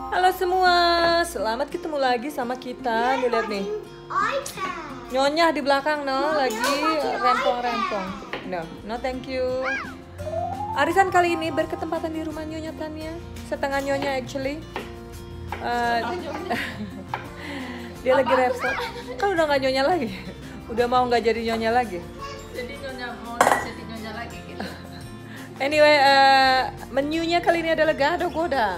Halo semua, selamat ketemu lagi sama kita. Nih lihat nih, Nyonya di belakang lagi rempong-rempong. No thank you. Arisan kali ini berketempatan di rumah Nyonya Tania. Setengah Nyonya actually. Dia lagi repot. Kan udah nggak Nyonya lagi. Udah mau nggak jadi Nyonya lagi. Jadi Nyonya mau jadi Nyonya lagi gitu. Anyway, menunya kali ini adalah gado godang.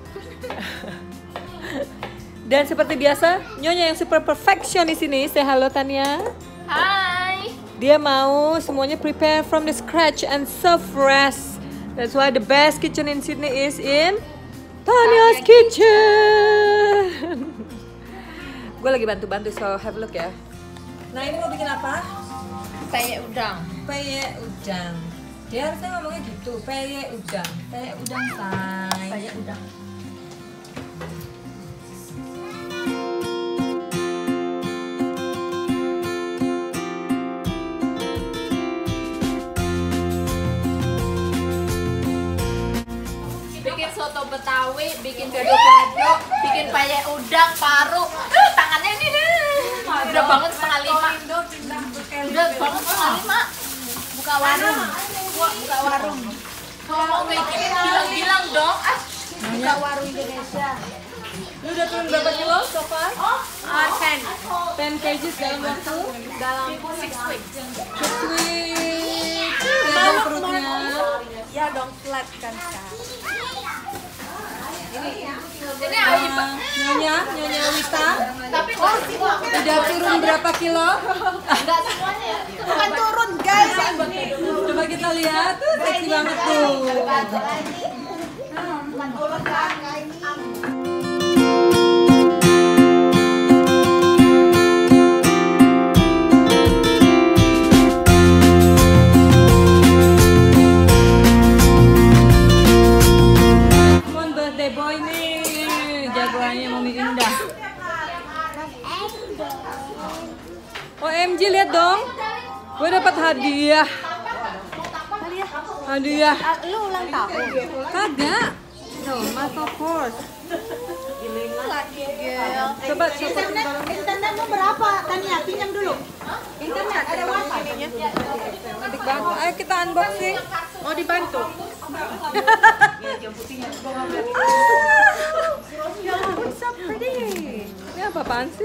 Dan seperti biasa, Nyonya yang super perfection di sini. Say halo Tania. Hai. Dia mau semuanya prepare from the scratch and serve fresh. That's why the best kitchen in Sydney is in Tania's kitchen. Gue lagi bantu-bantu, so have a look ya. Nah ini mau bikin apa? Peyek udang. Peyek udang. Dia harusnya ngomongnya gitu, peyek udang. Peyek udang say. Peyek udang. Bikin soto Betawi, bikin gado-gado, bikin peyek udang, paru. Tangannya ini deh. Udah banget setengah 5. Udah banget setengah 5. Buka warung. Buka warung. Kalau mau bikin bilang-bilang dong. Buka warung Indonesia. Lu udah turun berapa kilo so far? 10 kgs dalam waktu? dalam 6 weeks. 6 weeks. Kelihatan perutnya. Ya dong, flat kan sekarang. Ini Nyonya Wita. tapi Udah turun berapa kilo? enggak semuanya ya. Bukan turun guys. Coba kita lihat, tuh seksi banget tuh. Come on birthday boy nih, jagoannya Mami Indah. OMG lihat dong, gue dapat hadiah. Hadiah. Lu ulang tahun. Kagak. No, master course. Coba Internet mau berapa? Tania, pinjam dulu. Internet ada wifi ininya. Cantik banget. Ayo kita unboxing. Mau dibantu? Ya ampun, so pretty. Ini apa-apaan sih?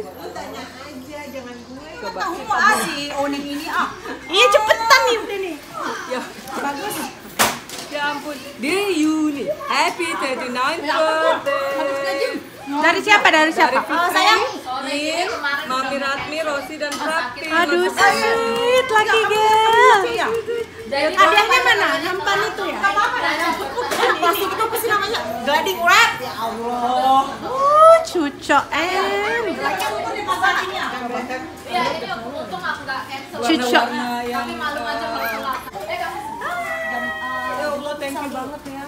Coba. Tahu mau asih oning ini ah. Iya cepetan nih udah nih. Ya, bagus. Ya ampun. Dear Yuni, happy 39th birthday. Dari siapa? Dari siapa? Dari Sayang. Min, Mami Ratmi, Rosi dan Prapti. Aduh sweet lagi girl. Hadiahnya mana? Nampan itu ya? Plastik itu apa sih namanya? Gliding wrap. Ya Allah. Cucok Iya, ini untung aku enggak cancel. Cucok. Warna yang Tapi malu aja kalau telat. Kamu ya Allah, thank you banget ya.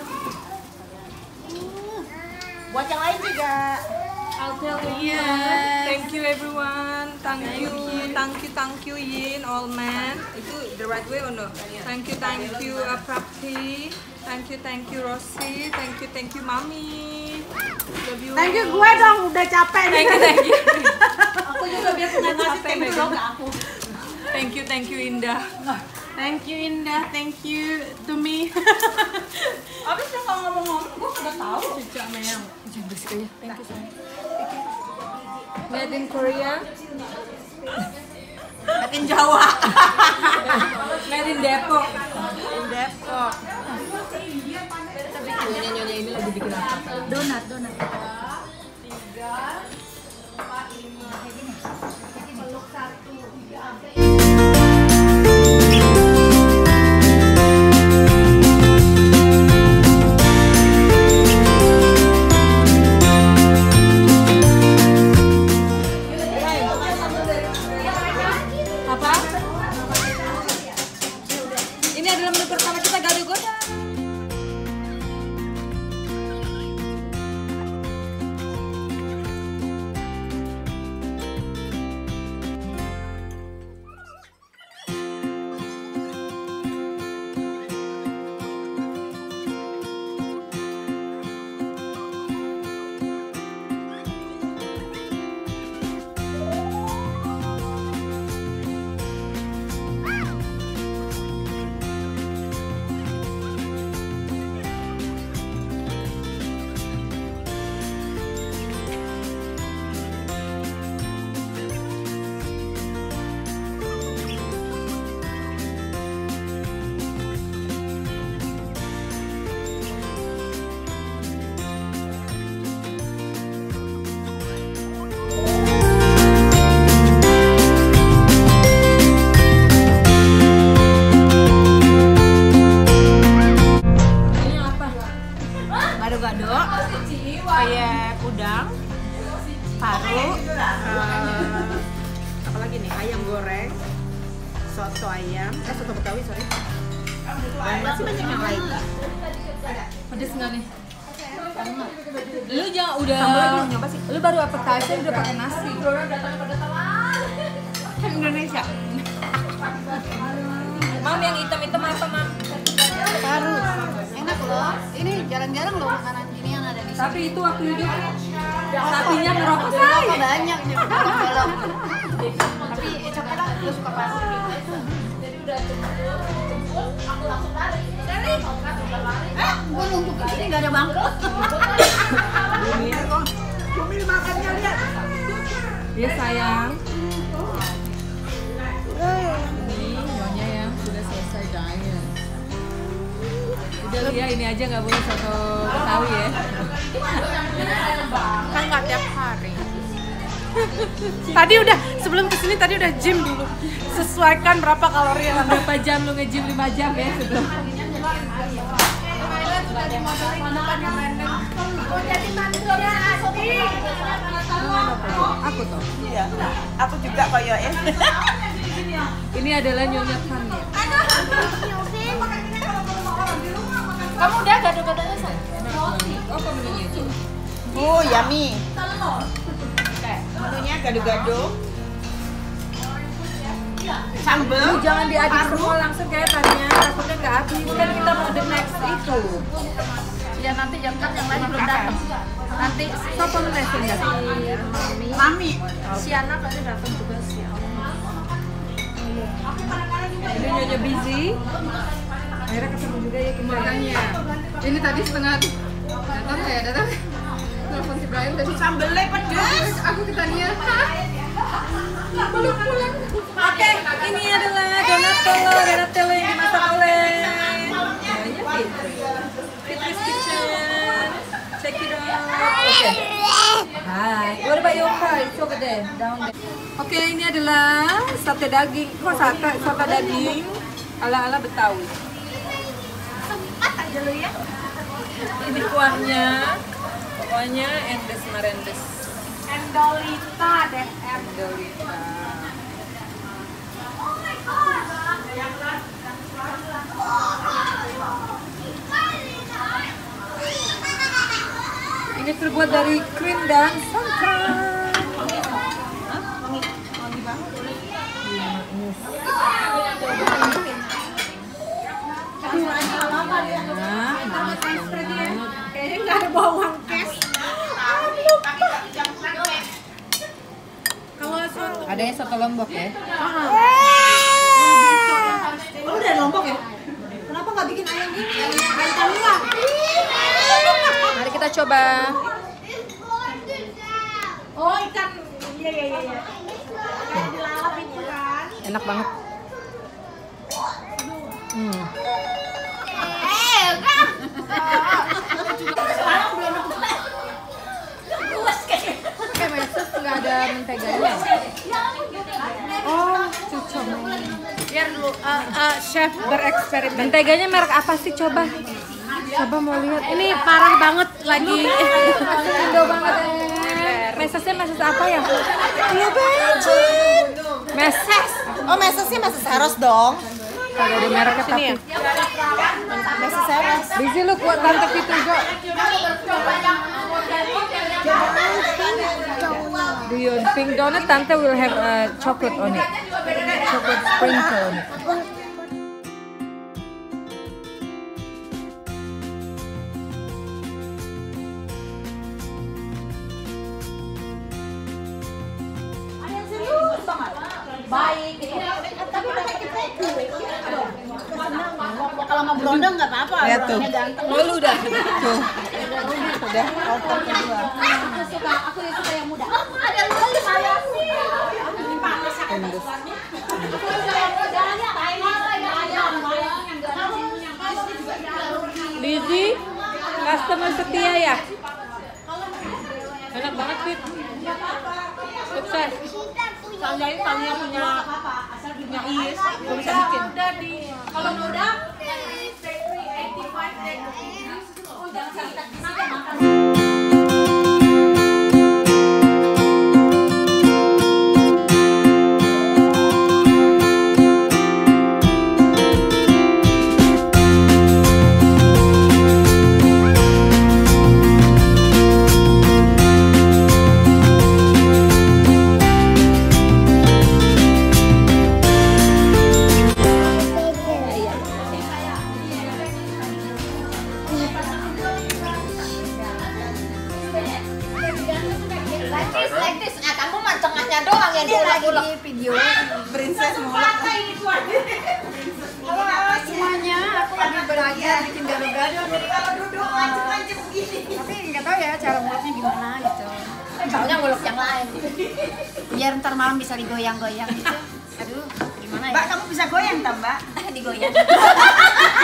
Buat yang lain juga. I'll tell you. Thank you everyone. Thank you Yin, all man. Itu the right way or no? Thank you Prapti. Thank you Rosi. Thank you Mami. Love you. Thank you gue dong, udah capek nih. Thank you. Aku juga biar punya ngasih thank you dong ke aku. Thank you Indah. Thank you Indah, thank you to me. Abis tuh kalau ngomong-ngomong, gue udah tahu. Cucuk Meyang. Jangan berisik aja. Thank you sayang. Made in Korea. Makin Jawa. Made in Depok. Depok. Nyonya ini lagi bikin apa? Donat. Apa? Ini adalah menu pertama kita gado godang. payek udang, paru, apa lagi nih, ayam goreng, soto ayam, soto Betawi sorry, dan masih banyak yang lain. Pedes nggak nih? Lu jangan udah. Nyoba sih. Lu baru appetizer udah pakai nasi. Indonesia. Mam yang hitam-hitam apa, Mam? Paru. Enak loh. Ini jarang-jarang loh makanan gini yang ada di sini. Tapi itu waktu hidup sapinya ngerokok Apa banyak nih kalau. Tapi coklat lu suka paru. Jadi udah aku langsung lari. Gue nunggu ini nggak ada bangku. Bumi makannya lihat. Iya sayang. Ini nyonya yang sudah selesai diet. Udah lu ya, ini aja nggak boleh soto Betawi ya. Kan nggak tiap hari. Tadi udah sebelum kesini tadi udah gym dulu. Sesuaikan berapa kalori yang ada. Berapa jam lu nge-gym? 5 jam ya sebelum. Aku tuh. Iya. Aku juga koyoke. Ini adalah Nyonya Tan ya. Kamu udah gado-gadonya sayang? Oh, apa menunya itu? Oh, yummy. Menunya gado-gado. Sambal. Lu jangan diaduk semua langsung kayak tadinya, takutnya nggak habis. Kan kita mau the next itu. Ya nanti jam kan yang lain belum datang. Nanti Siapa lu next ya? Mami. si anak nanti datang juga sih. Ini Nyonya busy. Akhirnya ketemu juga ya makanya. Ini tadi setengah datang ya, datang. Telepon si Brian tadi. Sambelnya pedas. Aku ke Tania. Pulang. Oke, ini adalah donatello yang dimasak oleh Fitris Kitchen. Check it out. Okay. Hi. What about your car? It's over there, down there. Oke, ini adalah sate daging. Kok sate daging ala-ala Betawi. Dulu ya. Ini kuahnya, pokoknya endes marendes. Endolita deh. Endolita. Ini terbuat dari krim dan santan. Wangi banget. Kayaknya nggak ada bawang kes. Kalau soto Ada yang soto Lombok ya? lu udah Lombok ya? Kenapa nggak bikin ayam gini? Ayam Tamiya. Mari kita coba. Oh, ikan. Iya. Kayak dilalap itu kan. Enak banget. Kayak meses nggak ada menteganya. Oh, cucok. Biar dulu chef bereksperimen. Menteganya merek apa sih? Coba mau lihat. Ini parah banget lagi. Indo banget. Mesesnya meses apa ya? Iya banget. Meses. Oh, mesesnya meses Saros dong. Kalau ada mereknya tapi. Meses Saros. Busy lu kuat tante Fitri Jo. Do you pink donut? Tante will have chocolate on it. Chocolate sprinkle on it. Baik. Tapi pakai kita kalau mau berondong nggak apa-apa. Lihat tuh. Oh, lu udah. Tuh. Udah kotor kedua. Aku yang suka yang muda. Ada lagi saya sih. Ini panas Lizzy, customer setia ya? Enak banget Fit. Sukses. Tanya punya Iis, gak bisa bikin. kalau udah lagi di video. Princess mulak. Halo semuanya, aku lagi belajar bikin gado-gado. Tapi nggak tahu ya cara mulutnya gimana gitu. Soalnya ngulek yang lain. Biar ntar malam bisa digoyang-goyang gitu. Aduh, gimana ya? Mbak, kamu bisa goyang tak, Mbak? Digoyang.